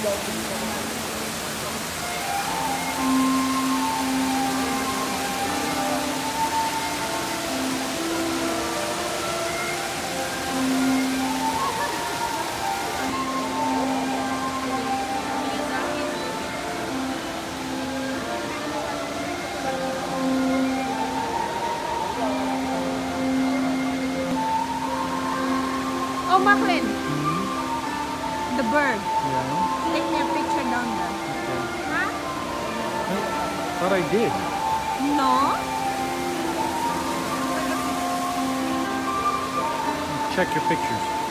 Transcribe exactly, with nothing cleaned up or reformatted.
Oh, Macklin, Mm-hmm. the bird. Yeah. Take me a picture down there. Okay. Huh? I thought I did. No? Check your pictures.